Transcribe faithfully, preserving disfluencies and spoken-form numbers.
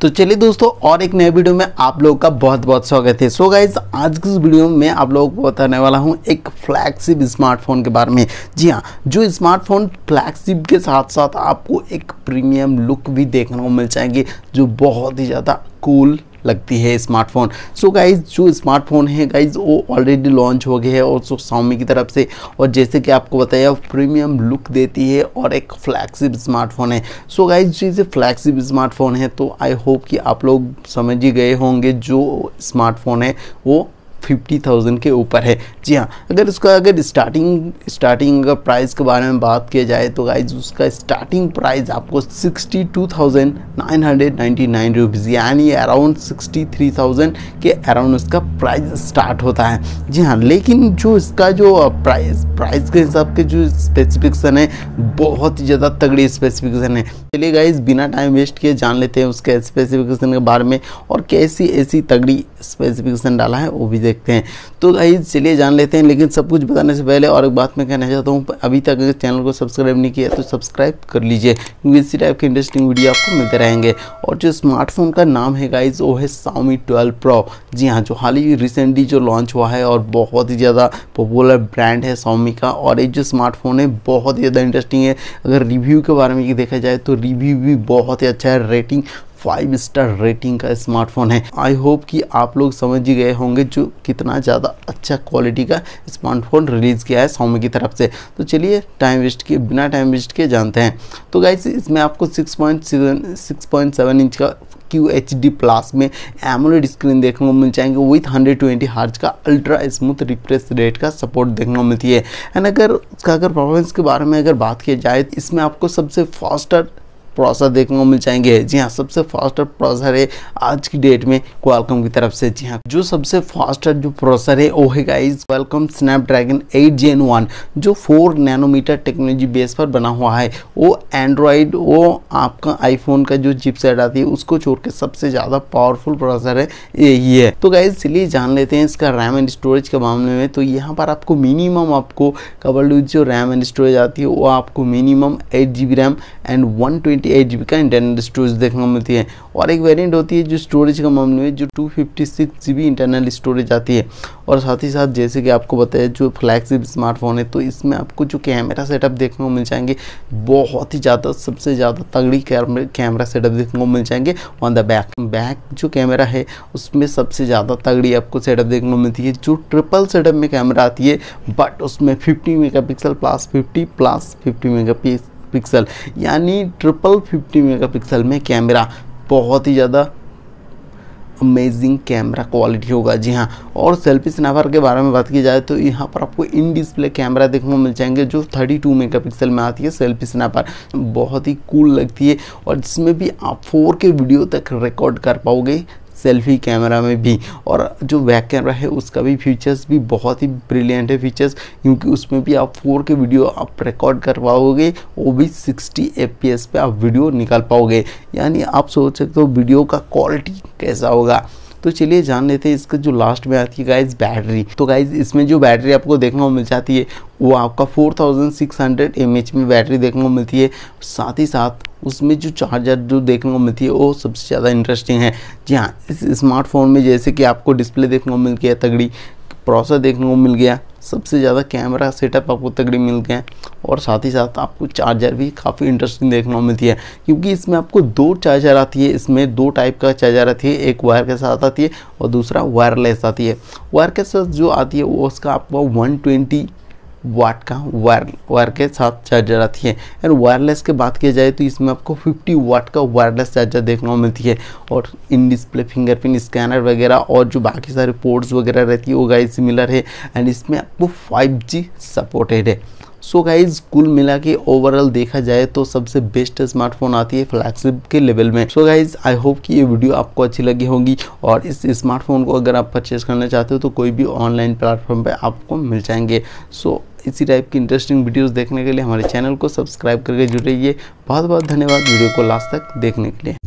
तो चलिए दोस्तों, और एक नए वीडियो में आप लोगों का बहुत बहुत स्वागत है। सो गाइज, आज की इस वीडियो में आप लोगों को बताने वाला हूं एक फ्लैगशिप स्मार्टफोन के बारे में। जी हाँ, जो स्मार्टफोन फ्लैगशिप के साथ साथ आपको एक प्रीमियम लुक भी देखने को मिल जाएंगे, जो बहुत ही ज़्यादा कूल लगती है स्मार्टफोन। सो गाइज, जो स्मार्टफोन है गाइज वो ऑलरेडी लॉन्च हो गए हैं और सो Xiaomi की तरफ से, और जैसे कि आपको बताया प्रीमियम लुक देती है और एक फ्लैगशिप स्मार्टफोन है। सो गाइज, जैसे फ्लैगशिप स्मार्टफोन है तो आई होप कि आप लोग समझ ही गए होंगे जो स्मार्टफोन है वो फिफ्टी थाउजेंड के ऊपर है। जी हाँ, अगर उसका अगर स्टार्टिंग स्टार्टिंग का प्राइस के बारे में बात किया जाए तो गाइज उसका स्टार्टिंग प्राइस आपको sixty two thousand nine hundred ninety nine rupees यानी अराउंड सिक्सटी थ्री थाउजेंड के अराउंड उसका प्राइस स्टार्ट होता है। जी हाँ, लेकिन जो इसका जो प्राइस प्राइस के हिसाब के जो स्पेसिफिकेशन है बहुत ही ज़्यादा तगड़ी स्पेसिफिकेशन है। चलिए गाइज, बिना टाइम वेस्ट किए जान लेते हैं उसके स्पेसिफिकेशन के बारे में और कैसी ऐसी तगड़ी स्पेसिफिकेशन डाला है वो भी देखते हैं। तो गाइज चलिए जान लेते हैं, लेकिन सब कुछ बताने से पहले और एक बात मैं कहना चाहता हूँ, अभी तक अगर चैनल को सब्सक्राइब नहीं किया तो सब्सक्राइब कर लीजिए, क्योंकि इसी टाइप के इंटरेस्टिंग वीडियो आपको मिलते रहेंगे। और जो स्मार्टफोन का नाम है गाइज वो है Xiaomi ट्वेल्व प्रो। जी हाँ, जो हाल ही रिसेंटली जो लॉन्च हुआ है और बहुत ही ज़्यादा पॉपुलर ब्रांड है Xiaomi का, और ये जो स्मार्टफोन है बहुत ही ज़्यादा इंटरेस्टिंग है। अगर रिव्यू के बारे में देखा जाए तो रिव्यू भी बहुत ही अच्छा है, रेटिंग फाइव स्टार रेटिंग का स्मार्टफोन है। आई होप कि आप लोग समझ ही गए होंगे जो कितना ज़्यादा अच्छा क्वालिटी का स्मार्टफोन रिलीज़ किया है Xiaomi की तरफ से। तो चलिए टाइम वेस्ट किए बिना टाइम वेस्ट किए जानते हैं। तो गाइस, इसमें आपको सिक्स पॉइंट सेवन इंच का क्यू एच डी प्लस में एमोलेड स्क्रीन देखने को मिल जाएंगे विथ हंड्रेड ट्वेंटी हर्ट्ज का अल्ट्रा स्मूथ रिफ्रेश रेट का सपोर्ट देखने को मिलती है। एंड अगर उसका अगर परफॉर्मेंस के बारे में अगर बात की जाए, इसमें आपको सबसे फास्टर प्रोसेसर देखने को मिल जाएंगे। जी हाँ, सबसे फास्टर प्रोसेसर है आज की डेट में क्वालकॉम की तरफ से। जी हाँ, जो सबसे फास्टर जो प्रोसेसर है वो है guys Qualcomm Snapdragon eight gen one, जो फोर नैनोमीटर टेक्नोलॉजी बेस पर बना हुआ है। वो एंड्रॉयड वो आपका आईफोन का जो चिपसेट आती है उसको छोड़ के सबसे ज़्यादा पावरफुल प्रोसेसर है यही है। तो गाइस चलिए जान लेते हैं इसका रैम एंड स्टोरेज के मामले में। तो यहाँ पर आपको मिनिमम आपको कवर्ड विद जो रैम एंड स्टोरेज आती है वो आपको minimum eight G B RAM and one twenty eight G B का इंटरनल स्टोरेज देखने को मिलती है। और एक वेरिएंट होती है जो स्टोरेज के मामले में जो two fifty six G B internal storage आती है। और साथ ही साथ जैसे कि आपको बताया जो फ्लैगशिप स्मार्टफोन है तो इसमें आपको जो कैमरा सेटअप देखने को मिल जाएंगे बहुत ही ज़्यादा सबसे ज़्यादा तगड़ी कैमरा सेटअप देखने को मिल जाएंगे। ऑन द बैक बैक जो कैमरा है उसमें सबसे ज़्यादा तगड़ी आपको सेटअप देखने को मिलती है, जो ट्रिपल सेटअप में कैमरा आती है, बट उसमें fifty mega pixel plus fifty plus fifty mega pixel यानी ट्रिपल फिफ्टी मेगापिक्सल में कैमरा बहुत ही ज़्यादा अमेजिंग कैमरा क्वालिटी होगा। जी हाँ, और सेल्फी स्नैपर के बारे में बात की जाए तो यहाँ पर आपको इन डिस्प्ले कैमरा देखने को मिल जाएंगे जो थर्टी टू मेगापिक्सल में आती है सेल्फी स्नैपर, बहुत ही कूल लगती है। और जिसमें भी आप फोर के वीडियो तक रिकॉर्ड कर पाओगे सेल्फी कैमरा में भी। और जो बैक कैमरा है उसका भी फीचर्स भी बहुत ही ब्रिलियंट है फीचर्स, क्योंकि उसमें भी आप फोर के वीडियो आप रिकॉर्ड कर पाओगे, वो भी सिक्सटी एफ पी एस पे आप वीडियो निकाल पाओगे। यानी आप सोच सकते हो वीडियो का क्वालिटी कैसा होगा। तो चलिए जान लेते हैं इसका जो लास्ट में आती है गाइज बैटरी। तो गाइज इसमें जो बैटरी आपको देखने को मिल जाती है वो आपका four thousand six hundred M H में बैटरी देखने को मिलती है। साथ ही साथ उसमें जो चार्जर जो देखने को मिलती है वो सबसे ज़्यादा इंटरेस्टिंग है। जी हाँ, इस स्मार्टफोन में जैसे कि आपको डिस्प्ले देखने को मिल गया तगड़ी, प्रोसेसर देखने को मिल गया, सबसे ज़्यादा कैमरा सेटअप आपको तगड़ी मिल गया, और साथ ही साथ आपको चार्जर भी काफ़ी इंटरेस्टिंग देखने को मिलती है, क्योंकि इसमें आपको दो चार्जर आती है। इसमें दो टाइप का चार्जर आती है, एक वायर के साथ आती है और दूसरा वायरलेस आती है। वायर के साथ जो आती है वो उसका आपको वन ट्वेंटी वाट का वायर वायर के साथ चार्जर आती है। एंड वायरलेस के बात किया जाए तो इसमें आपको फिफ्टी वाट का वायरलेस चार्जर देखने को मिलती है। और इन डिस्प्ले फिंगरप्रिंट स्कैनर वगैरह और जो बाकी सारे पोर्ट्स वगैरह रहती है वो गाइस सिमिलर है। एंड इसमें आपको फाइव जी सपोर्टेड है। सो गाइज कुल मिला के ओवरऑल देखा जाए तो सबसे बेस्ट स्मार्टफोन आती है फ्लैगशिप के लेवल में। सो गाइज आई होप कि ये वीडियो आपको अच्छी लगी होगी, और इस स्मार्टफोन को अगर आप परचेज करना चाहते हो तो कोई भी ऑनलाइन प्लेटफॉर्म पे आपको मिल जाएंगे। सो इसी टाइप की इंटरेस्टिंग वीडियोस देखने के लिए हमारे चैनल को सब्सक्राइब करके जुड़ रहिए। बहुत बहुत धन्यवाद वीडियो को लास्ट तक देखने के लिए।